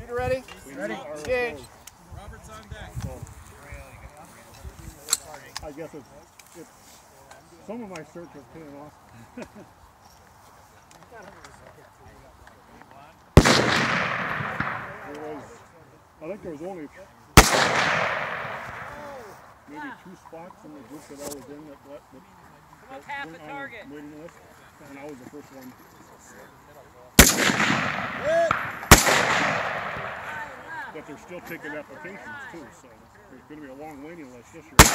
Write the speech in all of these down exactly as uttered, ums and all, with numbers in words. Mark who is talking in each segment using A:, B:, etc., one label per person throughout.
A: Shooter ready?
B: Ready.
A: Engage.
C: Robert's on deck.
B: So, I guess it's, it's some of my search is paying off. There was, I think there was only maybe two spots in the group that I was in that, that, that, that
D: half
B: went
D: the
B: on
D: target.
B: the waiting list, and I was the first one.
A: Hit.
B: But they're still taking applications too, so there's going to be a long waiting list this year.
A: Okay,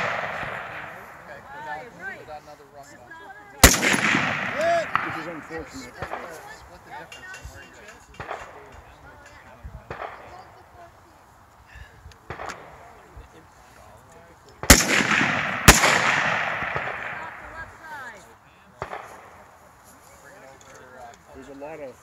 A: put down, put down another run. Hit.
B: Which is unfortunate.
A: Split the difference in where you guys.
B: There's a lot of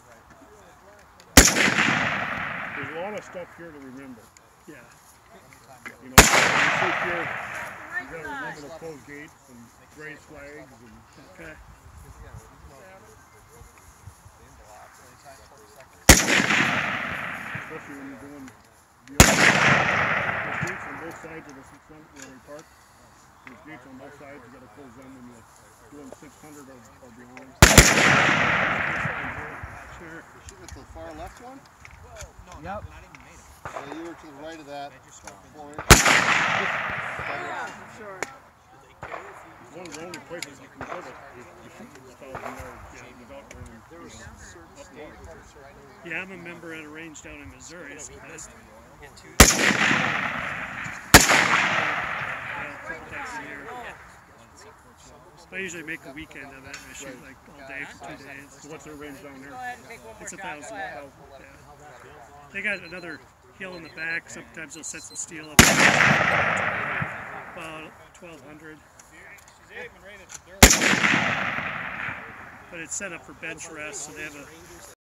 B: there's a lot of stuff here to remember. Yeah. You know, when you sit here, you gotta remember the closed gates and raised flags and okay. Especially when you're doing the other there's gates on both sides of the front where we park. There's gates on both sides, you gotta close them when you're doing six hundred or, or beyond. Sure.
A: Shooting at the far left one?
C: No,
B: yep.
C: not even made it.
A: Yeah, you were to the right of that. Four inches.
D: Yeah, sure.
B: One of the only places you can go to is you shoot a thousand yards without running up north.
E: Yeah, I'm a member at a range down in Missouri. So that's, yeah, a couple times a year. I usually make a weekend of it and I shoot like all day for two days.
B: So what's their range down there?
E: It's a thousand. Yeah. They got another hill in the back. Sometimes they'll set some steel up about twelve hundred. But it's set up for bench rest, so they have a